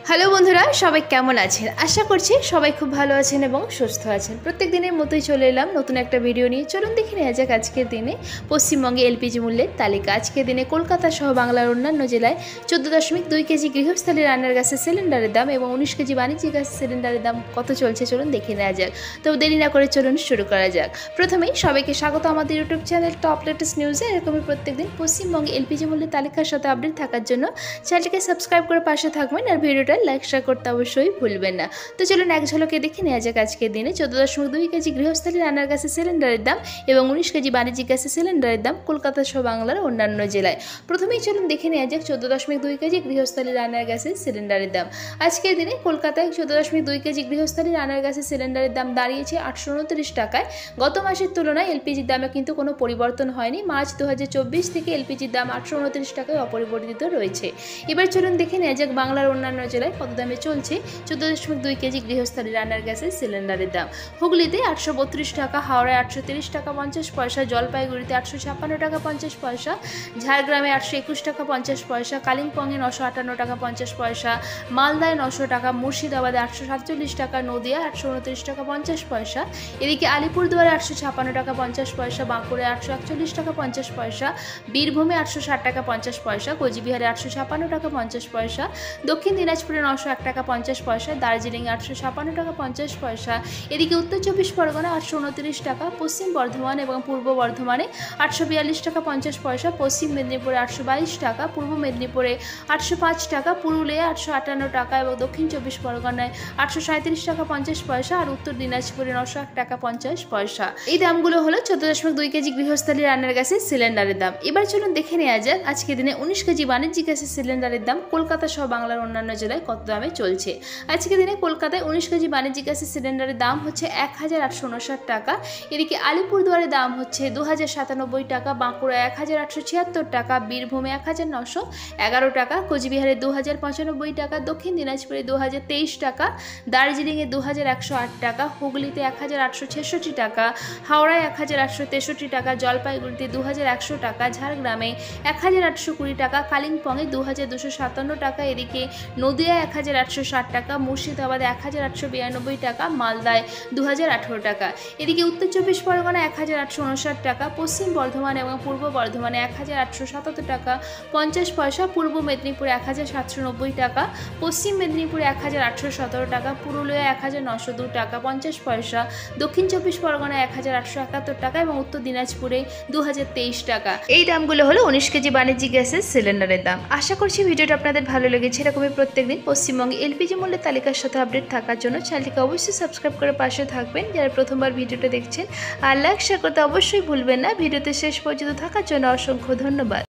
Hello বন্ধুরা, সবাই কেমন আছেন? আশা করছি সবাই খুব ভালো আছেন এবং সুস্থ আছেন। প্রত্যেক দিনের মতোই চলে এলাম নতুন একটা ভিডিও নিয়ে। চলুন দেখে নেওয়া যাক আজকের দিনে পশ্চিমবঙ্গে এলপিজি মূল্যের তালিকা। আজকের দিনে কলকাতা সহ বাংলার অন্যান্য জেলায় 14.2 কেজি গৃহস্থলী রান্নার গ্যাসের সিলিন্ডারের দাম এবং 19 কেজি বাণিজ্যিক গ্যাস সিলিন্ডারের দাম কত চলছে চলুন দেখে নেওয়া যাক। তো দেরি না করে চলুন শুরু করা যাক। প্রথমেই সবাইকে স্বাগত আমাদের ইউটিউব চ্যানেল টপ লেটেস্ট নিউজে। এরকমই প্রত্যেকদিন পশ্চিমবঙ্গে এলপিজি মূল্যের তালিকার সাথে আপডেট থাকার জন্য চ্যানেলটিকে সাবস্ক্রাইব করে পাশে থাকবেন আর ভিডিওটা লাইক শেয়ার করতে অবশ্যই ভুলবেন না। তো চলুন এক ঝলকে দেখে নেওয়া যাক আজকের দিনে 14.2 কেজি গৃহস্থলী রান্নার গ্যাসের সিলিন্ডারের দাম এবং 19 কেজি বাণিজ্যিক গ্যাসের সিলিন্ডারের দাম কলকাতা সহ বাংলার অন্যান্য জেলায়। প্রথমেই চলুন দেখে নেওয়া যাক 14.2 কেজি গৃহস্থলী রান্নার গ্যাসের সিলিন্ডারের দাম। আজকের দিনে কলকাতায় 14.2 কেজি গৃহস্থলী রান্নার গ্যাসের সিলিন্ডারের দাম দাঁড়িয়েছে 829 টাকায়। গত মাসের তুলনায় এলপিজির দামে কিন্তু কোনো পরিবর্তন হয়নি। মার্চ 2024 থেকে এলপিজির দাম 829 টাকায় অপরিবর্তিত রয়েছে। এবার চলুন দেখে নেওয়া যাক বাংলার অন্যান্য জেলায় কত দামে চলছে 14.2 কেজি গৃহস্থলী রান্নার গ্যাসের সিলিন্ডারের দাম। হুগলিতে 832 টাকা, হাওড়ায় 830 টাকা 50 পয়সা, জলপাইগুড়িতে 856 টাকা 50 পয়সা, ঝাড়গ্রামে 821 টাকা 50 পয়সা, কালিম্পংয়ে 958 টাকা 50 পয়সা, মালদায় 900 টাকা, মুর্শিদাবাদে 847 টাকা, নদিয়া 829 টাকা 50 পয়সা, এদিকে আলিপুরদুয়ারে 856 টাকা 50 পয়সা, বাঁকুড়ে 841 টাকা 50 পয়সা, বীরভূমে 860 টাকা 50 পয়সা, কোচবিহারে 856 টাকা 50 পয়সা, দক্ষিণ দিনাজপুরে 901 টাকা 50 পয়সা, দার্জিলিংয়ে 856 টাকা 50 পয়সা, এদিকে উত্তর 24 পরগনা 829 টাকা, পশ্চিম বর্ধমান এবং পূর্ব বর্ধমানে 842 টাকা 50 পয়সা, পশ্চিম মেদিনীপুরে 822 টাকা, পূর্ব মেদিনীপুরে 805 টাকা, পুরুলিয়ায় 858 টাকা এবং দক্ষিণ 24 পরগনায় 837 টাকা 50 পয়সা আর উত্তর দিনাজপুরে 901 টাকা 50 পয়সা। এই দামগুলো হলো 14.2 কেজি গৃহস্থলী রান্নার গ্যাসের সিলিন্ডারের দাম। এবার চলুন দেখে নেওয়া যাক আজকের দিনে 19 কেজি বাণিজ্যিক গ্যাসের সিলিন্ডারের দাম কলকাতা সহ বাংলার অন্যান্য জেলায় কত দামে চলছে। আজকের দিনে কলকাতায় 19 কেজি বাণিজ্যিক গ্যাসের সিলিন্ডারের দাম হচ্ছে 1859 টাকা, এদিকে আলিপুরদুয়ারের দাম হচ্ছে 2097 টাকা, বাঁকুড়া 1876 টাকা, বীরভূমে 1911 টাকা, কোচবিহারে 2095 টাকা, দক্ষিণ দিনাজপুরে 2023 টাকা, দার্জিলিংয়ে 2108 টাকা, হুগলিতে 1866 টাকা, হাওড়ায় 1863 টাকা, জলপাইগুড়িতে 2100 টাকা, ঝাড়গ্রামে 1820 টাকা, কালিম্পংয়ে 2257 টাকা, এদিকে নদিয়ায় 1860 টাকা, মুর্শিদাবাদে 1892 টাকা, মালদায় 2018 টাকা, এদিকে উত্তর 24 পরগনা 1859 টাকা, পশ্চিম বর্ধমান এবং পূর্ব বর্ধমানে 1877 টাকা 50 পয়সা, পূর্ব মেদিনীপুরে 1790 টাকা, পশ্চিম মেদিনীপুরে 1817 টাকা, পুরুলিয়ায় 1902 টাকা 50 পয়সা, দক্ষিণ 24 পরগনায় 1871 টাকা এবং উত্তর দিনাজপুরে 2023 টাকা। এই দামগুলো হলো 19 কেজি বাণিজ্যিক গ্যাসের সিলিন্ডারের দাম। আশা করছি ভিডিওটা আপনাদের ভালো লেগেছে। এরকমই প্রত্যেকদিন পশ্চিমবঙ্গে এলপিজি মূল্যের তালিকার সাথে আপডেট থাকার জন্য চ্যানেলটিকে অবশ্যই সাবস্ক্রাইব করে পাশে থাকবেন। যারা প্রথমবার ভিডিওটা দেখছেন আর লাইক শেয়ার করতে অবশ্যই ভুলবেন না। ভিডিওতে শেষ পর্যন্ত থাকার জন্য অসংখ্য ধন্যবাদ।